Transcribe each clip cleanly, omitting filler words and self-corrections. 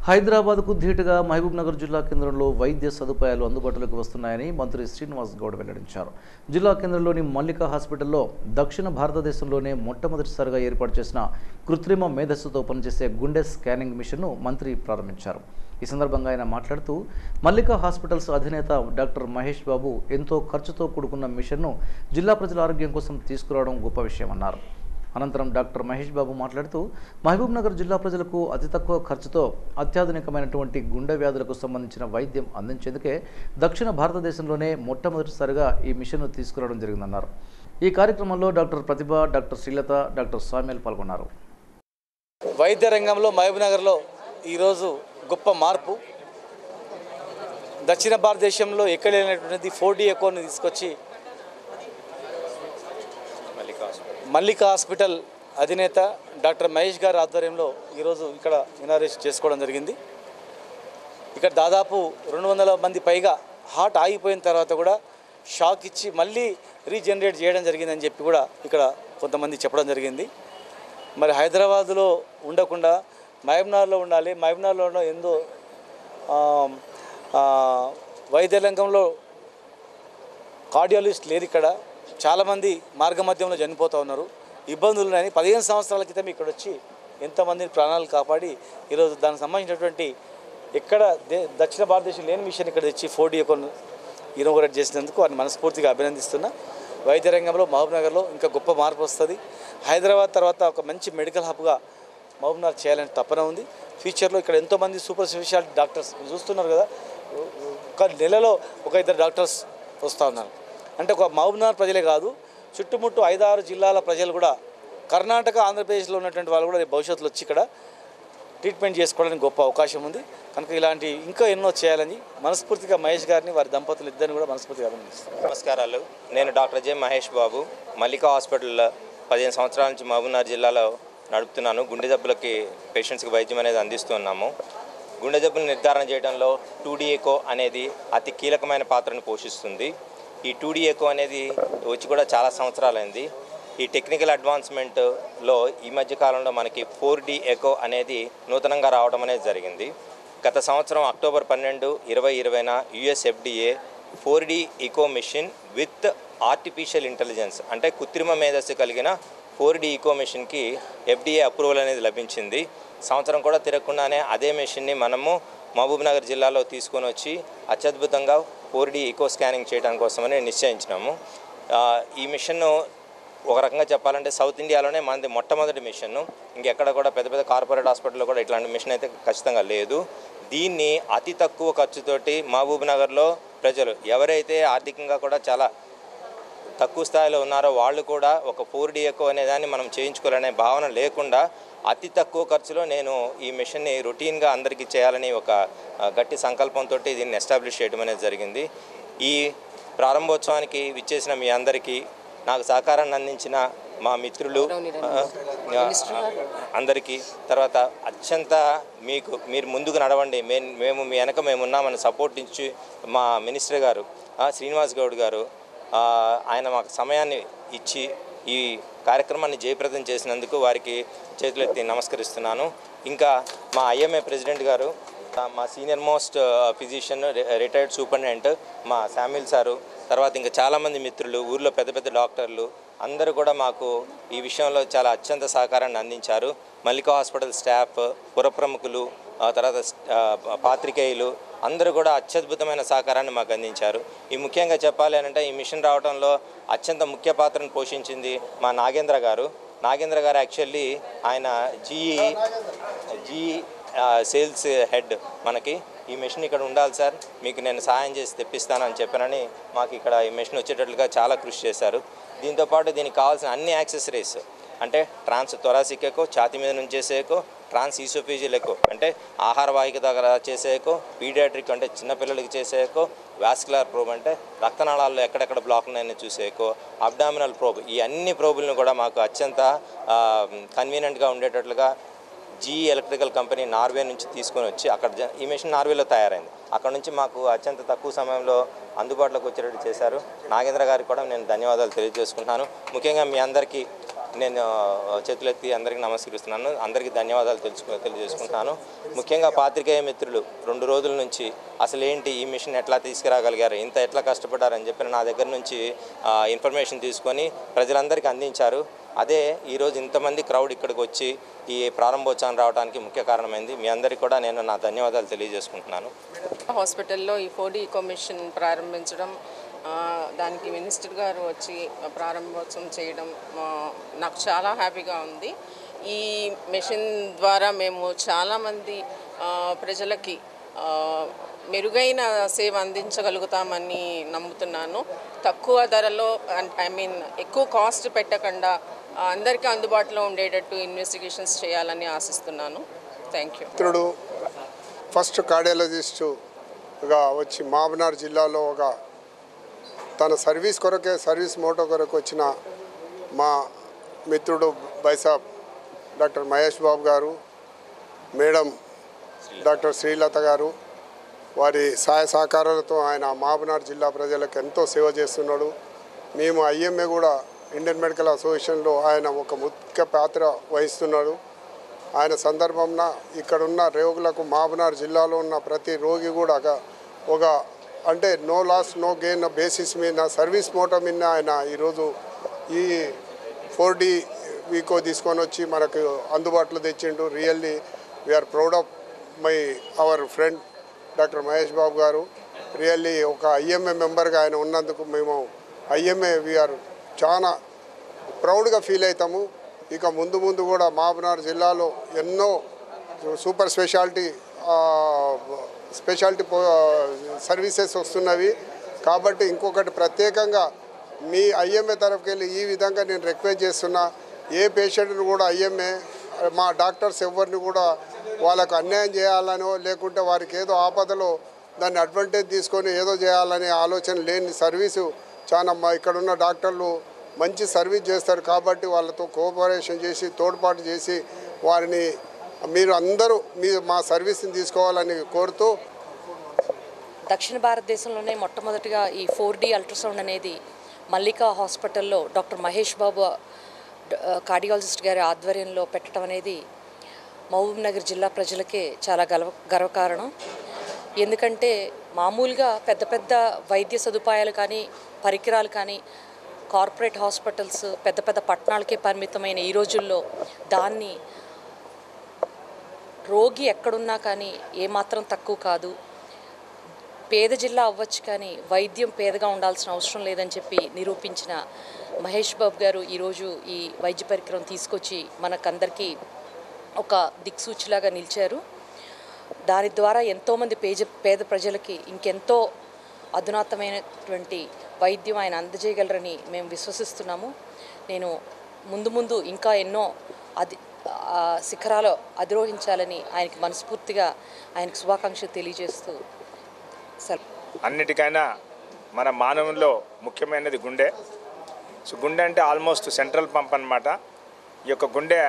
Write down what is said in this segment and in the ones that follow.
హైదరాబాద్కు ధీటుగా మహబూబ్నగర్ జిల్లా కేంద్రంలో వైద్య సదుపాయాలు అందుబాటులోకి వస్తున్నాయని మంత్రి శ్రీనివాస్ గౌడ్ వెల్లడించారు. జిల్లా కేంద్రంలోని మల్లికా హాస్పిటల్లో దక్షిణ భారతదేశంలోనే మొట్టమొదటిసారిగా ఏర్పాటు చేసిన కృత్రిమ మేధస్సుతో పనిచేసే గుండె స్కానింగ్ మిషన్ను మంత్రి ప్రారంభించారు. ఈ సందర్భంగా ఆయన మాట్లాడుతూ మల్లికా హాస్పిటల్స్ అధినేత డాక్టర్ మహేష్ బాబు ఎంతో ఖర్చుతో కూడుకున్న మిషన్ను జిల్లా ప్రజల ఆరోగ్యం కోసం తీసుకురావడం గొప్ప విషయమన్నారు. అనంతరం డాక్టర్ మహేష్ బాబు మాట్లాడుతూ మహబూబ్నగర్ జిల్లా ప్రజలకు అతి తక్కువ ఖర్చుతో అత్యాధునికమైనటువంటి గుండె వ్యాధులకు సంబంధించిన వైద్యం అందించేందుకే దక్షిణ భారతదేశంలోనే మొట్టమొదటిసారిగా ఈ మిషన్ను తీసుకురావడం జరిగిందన్నారు. ఈ కార్యక్రమంలో doctor Pratibha, doctor Srilatha, doctor Samuel పాల్గొన్నారు. వైద్య రంగంలో మహబూబ్నగర్లో ఈరోజు గొప్ప మార్పు. దక్షిణ భారతదేశంలో ఎక్కడ లేనటువంటిది 4D ఎకోని తీసుకొచ్చి మల్లికా హాస్పిటల్ అధినేత డాక్టర్ మహేష్ గారి ఆధ్వర్యంలో ఈరోజు ఇక్కడ ఇనాగ్రేషన్ చేసుకోవడం జరిగింది. ఇక్కడ దాదాపు 200 మంది పైగా హార్ట్ ఆగిపోయిన తర్వాత కూడా షాక్ ఇచ్చి మళ్ళీ రీజనరేట్ చేయడం జరిగిందని చెప్పి కూడా ఇక్కడ కొంతమంది చెప్పడం జరిగింది. మరి హైదరాబాదులో ఉండకుండా మహబూబ్నగర్లో ఉండాలి. మహబూబ్నగర్లో ఎంతో వైద్య రంగంలో కార్డియాలజిస్ట్ లేరు. ఇక్కడ చాలామంది మార్గ మధ్యంలో చనిపోతూ ఉన్నారు. ఇబ్బందులు ఉన్నాయని 15 సంవత్సరాల క్రితం ఇక్కడ వచ్చి ఎంతోమంది ప్రాణాలు కాపాడి ఈరోజు దానికి సంబంధించినటువంటి ఎక్కడ దక్షిణ భారతదేశం లేని మిషన్ ఇక్కడ తెచ్చి 4D ఎకోను ఇనాగరేట్ చేసినందుకు వారిని మనస్ఫూర్తిగా అభినందిస్తున్నా. వైద్య రంగంలో మహబూబ్నగర్లో ఇంకా గొప్ప మార్పు వస్తుంది. హైదరాబాద్ తర్వాత ఒక మంచి మెడికల్ హబ్గా మహబూబ్నగర్ చేయాలని తపన ఉంది. ఫ్యూచర్లో ఇక్కడ ఎంతోమంది సూపర్ స్పెషాలిటీ డాక్టర్స్ చూస్తున్నారు కదా, ఒక నెలలో ఒక 2 డాక్టర్స్ వస్తూ ఉన్నారు. అంటే ఒక మహబూబ్నగర్ ప్రజలే కాదు, చుట్టుముట్టు 5-6 జిల్లాల ప్రజలు కూడా, కర్ణాటక, ఆంధ్రప్రదేశ్లో ఉన్నటువంటి వాళ్ళు కూడా భవిష్యత్తులో వచ్చి ఇక్కడ ట్రీట్మెంట్ చేసుకోవడానికి గొప్ప అవకాశం ఉంది. కనుక ఇలాంటి ఇంకా ఎన్నో చేయాలని మనస్ఫూర్తిగా మహేష్ గారిని, వారి దంపతులు ఇద్దరిని కూడా మనస్ఫూర్తిగా అభినందిస్తాను. నమస్కారాలు. నేను డాక్టర్ జె మహేష్ బాబు, మల్లికా హాస్పిటల్లో 15 సంవత్సరాల నుంచి మహబూబ్నగర్ జిల్లాలో నడుపుతున్నాను. గుండె జబ్బులకి పేషెంట్స్కి వైద్యం అనేది అందిస్తున్నాము. గుండె జబ్బులు నిర్ధారణ చేయడంలో 2D ఎకో అనేది అతి కీలకమైన పాత్రను పోషిస్తుంది. ఈ 2D ఎకో అనేది వచ్చి కూడా చాలా సంవత్సరాలైంది. ఈ టెక్నికల్ అడ్వాన్స్మెంట్లో ఈ మధ్య కాలంలో మనకి 4D ఎకో అనేది నూతనంగా రావడం అనేది జరిగింది. గత సంవత్సరం అక్టోబర్ 12, 2020న US FDA 4D echo machine with artificial intelligence అంటే కృత్రిమ మేధస్సు కలిగిన 4D ఎకో మిషన్కి FDA అప్రూవల్ అనేది లభించింది. సంవత్సరం కూడా తిరగకుండానే అదే మిషన్ని మనము మహబూబ్నగర్ జిల్లాలో తీసుకొని వచ్చి అత్యద్భుతంగా 4D ఎకో స్కానింగ్ చేయడం కోసమని నిశ్చయించినాము. ఈ మిషన్ను ఒక రకంగా చెప్పాలంటే సౌత్ ఇండియాలోనే మనది మొట్టమొదటి మిషన్ను. ఇంకెక్కడ కూడా పెద్ద పెద్ద కార్పొరేట్ హాస్పిటల్లో కూడా ఇట్లాంటి మిషన్ అయితే ఖచ్చితంగా లేదు. దీన్ని అతి తక్కువ ఖర్చుతోటి మహబూబ్నగర్లో ప్రజలు ఎవరైతే ఆర్థికంగా కూడా చాలా తక్కువ స్థాయిలో ఉన్నారో వాళ్ళు కూడా ఒక 4D ఎకో అనేదాన్ని మనం చేయించుకోవాలనే భావన లేకుండా అతి తక్కువ ఖర్చులో నేను ఈ మిషన్ని రొటీన్గా అందరికీ చేయాలని ఒక గట్టి సంకల్పంతో దీన్ని ఎస్టాబ్లిష్ చేయడం అనేది జరిగింది. ఈ ప్రారంభోత్సవానికి విచ్చేసిన మీ అందరికీ, నాకు సహకారాన్ని అందించిన మా మిత్రులు అందరికీ, తర్వాత అత్యంత మీరు ముందుకు నడవండి, మేము మీ వెనక మేము ఉన్నామని సపోర్ట్ ఇచ్చి మా మినిస్టర్ గారు శ్రీనివాస్ గౌడ్ గారు ఆయన మాకు సమయాన్ని ఇచ్చి ఈ కార్యక్రమాన్ని జయప్రదం చేసినందుకు వారికి చేతులెత్తి నమస్కరిస్తున్నాను. ఇంకా మా IMA ప్రెసిడెంట్ గారు, మా senior most physician, retired superintendent మా శామ్యుల్ సారు, తర్వాత ఇంకా చాలామంది మిత్రులు, ఊర్లో పెద్ద పెద్ద డాక్టర్లు అందరూ కూడా మాకు ఈ విషయంలో చాలా అత్యంత సహకారాన్ని అందించారు. మల్లికా హాస్పిటల్ స్టాఫ్, పురప్రముఖులు, తర్వాత పాత్రికేయులు అందరూ కూడా అత్యద్భుతమైన సహకారాన్ని మాకు అందించారు. ఈ ముఖ్యంగా చెప్పాలి అంటే ఈ మిషన్ రావడంలో అత్యంత ముఖ్య పాత్రను పోషించింది మా నాగేంద్ర గారు. యాక్చువల్లీ ఆయన జీఈ సేల్స్ హెడ్. మనకి ఈ మిషన్ ఇక్కడ ఉండాలి సార్, మీకు నేను సహాయం చేసి తెప్పిస్తానని చెప్పానని మాకు ఇక్కడ ఈ మిషన్ వచ్చేటట్లుగా చాలా కృషి చేశారు. దీంతోపాటు దీనికి కావాల్సిన అన్ని యాక్సెసరీస్ అంటే ట్రాన్స్ థొరాసిక్ ఎకో, ఛాతీ మీద నుంచి చేసే ఎకో, ట్రాన్స్ ఈసోఫేజియల్ ఎకో అంటే ఆహార వాహిక దగ్గర చేసే ఎకో, పీడియాట్రిక్ అంటే చిన్నపిల్లలకి చేసే ఎకో, వాస్కులర్ ప్రోబ్ అంటే రక్తనాళాల్లో ఎక్కడెక్కడ బ్లాక్ ఉన్నాయని చూసే ఎకో, అబ్డామినల్ ప్రోబ్, ఈ అన్ని ప్రోబులను కూడా మాకు అత్యంత కన్వీనియంట్గా ఉండేటట్లుగా GE ఎలక్ట్రికల్ కంపెనీ నార్వే నుంచి తీసుకొని వచ్చి అక్కడ ఈ మిషన్ నార్వేలో తయారైంది. అక్కడ నుంచి మాకు అత్యంత తక్కువ సమయంలో అందుబాటులోకి వచ్చేటట్టు చేశారు. నాగేంద్ర గారికి కూడా నేను ధన్యవాదాలు తెలియజేసుకుంటున్నాను. ముఖ్యంగా మీ అందరికీ నేను చేతులెత్తి అందరికీ నమస్కరిస్తున్నాను. అందరికీ ధన్యవాదాలు తెలియజేసుకుంటున్నాను. ముఖ్యంగా పాత్రికేయ మిత్రులు 2 రోజుల నుంచి అసలు ఏంటి ఈ మిషన్ ఎట్లా తీసుకురాగలిగారు, ఇంత ఎట్లా కష్టపడ్డారని చెప్పి నా దగ్గర నుంచి ఇన్ఫర్మేషన్ తీసుకొని ప్రజలందరికీ అందించారు. అదే ఈరోజు ఇంతమంది క్రౌడ్ ఇక్కడికి వచ్చి ఈ ప్రారంభోత్సవం రావడానికి ముఖ్య కారణమైంది. మీ అందరికీ కూడా నేను నా ధన్యవాదాలు తెలియజేసుకుంటున్నాను. హాస్పిటల్లో ఈ 4D కమిషన్ ప్రారంభించడం, దానికి మినిస్టర్ గారు వచ్చి ప్రారంభోత్సవం చేయడం నాకు చాలా హ్యాపీగా ఉంది. ఈ మిషన్ ద్వారా మేము చాలామంది ప్రజలకి మెరుగైన సేవ అందించగలుగుతామని నమ్ముతున్నాను. తక్కువ ధరలో ఎక్కువ కాస్ట్ పెట్టకుండా అందరికీ అందుబాటులో ఉండేటట్టు ఇన్వెస్టిగేషన్స్ చేయాలని ఆశిస్తున్నాను. Thank you. మిత్రుడు ఫస్ట్ కార్డియాలజిస్టుగా వచ్చి మహబూబ్నగర్ జిల్లాలో తన సర్వీస్ మోటో కొరకు వచ్చిన మా మిత్రుడు బైసాబ్ డాక్టర్ మహేష్ బాబు గారు, మేడం డాక్టర్ శ్రీలత గారు, వారి సహాయ సహకారాలతో ఆయన మహబూబ్నగర్ జిల్లా ప్రజలకు ఎంతో సేవ చేస్తున్నాడు. మేము ఐఎంఏ కూడా ఇండియన్ మెడికల్ అసోసియేషన్లో ఆయన ఒక ముఖ్య పాత్ర వహిస్తున్నాడు. ఆయన సందర్భంన ఇక్కడున్న రోగులకు మహబూబ్నగర్ జిల్లాలో ఉన్న ప్రతి రోగి కూడా అంటే no loss no gain basis మీద సర్వీస్ మోటో మీద ఆయన ఈరోజు ఈ 4D వీకో తీసుకొని వచ్చి మనకు అందుబాటులో తెచ్చిండు. Really we are proud of our friend doctor Mahesh Babu గారు. రియల్లీ ఒక ఐఎంఏ మెంబర్గా ఆయన ఉన్నందుకు మేము ఐఎంఏ వీఆర్ చాలా ప్రౌడ్గా ఫీల్ అవుతాము. ఇక ముందు కూడా మహబూబ్నగర్ జిల్లాలో ఎన్నో సూపర్ స్పెషాలిటీ సర్వీసెస్ వస్తున్నవి. కాబట్టి ఇంకొకటి ప్రత్యేకంగా మీ ఐఎంఏ తరఫుకి వెళ్ళి ఈ విధంగా నేను రిక్వెస్ట్ చేస్తున్నా, ఏ పేషెంట్ను కూడా ఐఎంఏ మా డాక్టర్స్ ఎవరిని కూడా వాళ్ళకు అన్యాయం చేయాలనో లేకుంటే వారికి ఏదో ఆపదలో దాన్ని అడ్వాంటేజ్ తీసుకొని ఏదో చేయాలనే ఆలోచన లేని సర్వీసు చాలా ఇక్కడున్న డాక్టర్లు మంచి సర్వీస్ చేస్తారు. కాబట్టి వాళ్ళతో కోఆపరేషన్ చేసి తోడ్పాటు చేసి వారిని మీరు అందరూ మా సర్వీస్ని తీసుకోవాలని కోరుతూ, దక్షిణ భారతదేశంలోనే మొట్టమొదటిగా ఈ 4D అల్ట్రాసౌండ్ అనేది మల్లికా హాస్పిటల్లో డాక్టర్ మహేష్ బాబు కార్డియాలజిస్ట్ గారి ఆధ్వర్యంలో పెట్టడం అనేది మహబూబ్నగర్ జిల్లా ప్రజలకే చాలా గర్వకారణం. ఎందుకంటే మామూలుగా పెద్ద వైద్య సదుపాయాలు కానీ పరికరాలు కానీ కార్పొరేట్ హాస్పిటల్స్ పెద్ద పట్టణాలకే పరిమితమైన ఈ రోజుల్లో దాన్ని రోగి ఎక్కడున్నా కానీ ఏమాత్రం తక్కువ కాదు. పేద జిల్లా అవ్వచ్చు కానీ వైద్యం పేదగా ఉండాల్సిన అవసరం లేదని చెప్పి నిరూపించిన మహేష్ బాబు గారు ఈరోజు ఈ వైద్య పరికరం తీసుకొచ్చి మనకందరికీ ఒక దిక్సూచిలాగా నిలిచారు. దాని ద్వారా ఎంతోమంది పేద ప్రజలకి ఇంకెంతో అధునాతమైనటువంటి వైద్యం ఆయన అందజేయగలరని మేము విశ్వసిస్తున్నాము. నేను ముందు ఇంకా ఎన్నో శిఖరాలు అధిరోహించాలని ఆయనకి మనస్ఫూర్తిగా ఆయనకు శుభాకాంక్షలు తెలియజేస్తూ అన్నిటికైనా మన మానవుల్లో ముఖ్యమైనది గుండె. సో గుండె అంటే ఆల్మోస్ట్ సెంట్రల్ పంప్ అన్నమాట. ఈ యొక్క గుండె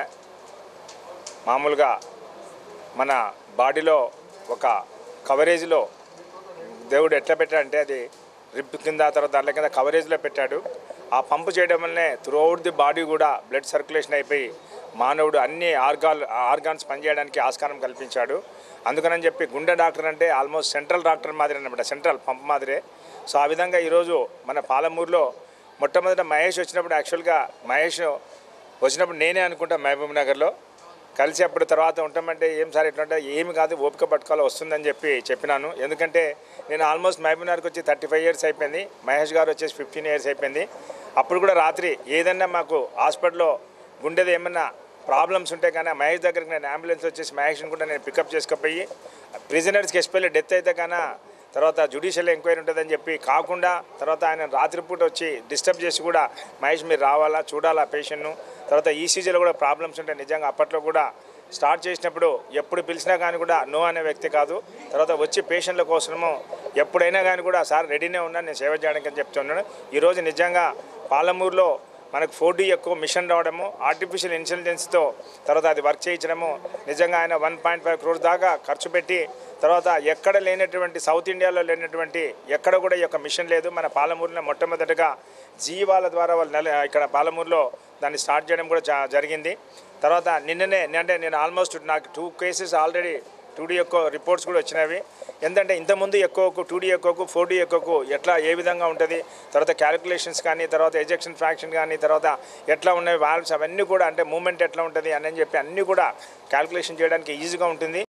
మామూలుగా మన బాడీలో ఒక కవరేజ్లో దేవుడు ఎట్లా పెట్టాడంటే అది రిప్ కింద తర్వాత దాంట్లో కింద కవరేజ్లో పెట్టాడు. ఆ పంపు చేయడం వల్లనే త్రూఅవుట్ ది బాడీ కూడా బ్లడ్ సర్క్యులేషన్ అయిపోయి మానవుడు అన్ని ఆర్గాన్స్ పనిచేయడానికి ఆస్కారం కల్పించాడు. అందుకని చెప్పి గుండె డాక్టర్ అంటే ఆల్మోస్ట్ సెంట్రల్ డాక్టర్ మాదిరి అన్నమాట, సెంట్రల్ పంప్ మాదిరే. సో ఆ విధంగా ఈరోజు మన పాలమూరులో మొట్టమొదట మహేష్ వచ్చినప్పుడు, యాక్చువల్గా మహేష్ వచ్చినప్పుడు నేనే అనుకుంటా మహబూబ్ నగర్లో కలిసి అప్పుడు తర్వాత ఉంటామంటే ఏం సార్ ఇట్లా ఏమి కాదు ఓపిక పట్టుకోవాలి వస్తుందని చెప్పినాను. ఎందుకంటే నేను ఆల్మోస్ట్ మహబూబ్ నగర్కి వచ్చి 35 years అయిపోయింది, మహేష్ గారు వచ్చేసి 15 years అయిపోయింది. అప్పుడు కూడా రాత్రి ఏదన్నా మాకు హాస్పిటల్లో గుండెది ఏమన్నా ప్రాబ్లమ్స్ ఉంటే కానీ మహేష్ దగ్గరికి నేను అంబులెన్స్ వచ్చేసి మహేష్ని కూడా నేను పికప్ చేసుకుపోయి ప్రిజనర్స్కి ఎస్పెషల్లీ డెత్ అయితే కానీ తర్వాత జ్యుడిషియల్ ఎంక్వైరీ ఉంటుందని చెప్పి కాకుండా తర్వాత ఆయన రాత్రిపూట వచ్చి డిస్టర్బ్ చేసి కూడా మహేష్ మీరు రావాలా చూడాలా పేషెంట్ను, తర్వాత ఈసీజీలో కూడా ప్రాబ్లమ్స్ ఉంటాయి. నిజంగా అప్పట్లో కూడా స్టార్ట్ చేసినప్పుడు ఎప్పుడు పిలిచినా కానీ కూడా నో అనే వ్యక్తి కాదు. తర్వాత వచ్చి పేషెంట్ల కోసము ఎప్పుడైనా కానీ కూడా సార్ రెడీనే ఉన్నాను నేను సేవ చేయడానికి అని చెప్తున్నాను. ఈరోజు నిజంగా పాలమూరులో మనకు 4D ఎక్కువ మిషన్ రావడము, ఆర్టిఫిషియల్ ఇంటెలిజెన్స్తో తర్వాత అది వర్క్ చేయించడము, నిజంగా ఆయన 1.5 crores దాకా ఖర్చు పెట్టి తర్వాత ఎక్కడ లేనటువంటి సౌత్ ఇండియాలో లేనటువంటి ఎక్కడ కూడా ఈ యొక్క మిషన్ లేదు. మన పాలమూరులో మొట్టమొదటిగా జీవాల ద్వారా వాళ్ళు ఇక్కడ పాలమూరులో దాన్ని స్టార్ట్ చేయడం కూడా జరిగింది. తర్వాత నిన్ననే అంటే నేను ఆల్మోస్ట్ నాకు 2 కేసెస్ ఆల్రెడీ 2D ఎక్కువ రిపోర్ట్స్ కూడా వచ్చినవి. ఎందుకంటే ఇంతకుముందు ఎక్కువకు 2D ఎక్కువకు 4D ఎక్కువకు ఎట్లా ఏ విధంగా ఉంటుంది, తర్వాత క్యాలిక్యులేషన్స్ కానీ, తర్వాత ఎజెక్షన్ ఫ్రాక్షన్ కానీ, తర్వాత ఎట్లా ఉన్నాయి వాల్వ్స్ అవన్నీ కూడా అంటే మూమెంట్ ఎట్లా ఉంటుంది అని చెప్పి అన్నీ కూడా క్యాలిక్యులేషన్ చేయడానికి ఈజీగా ఉంటుంది.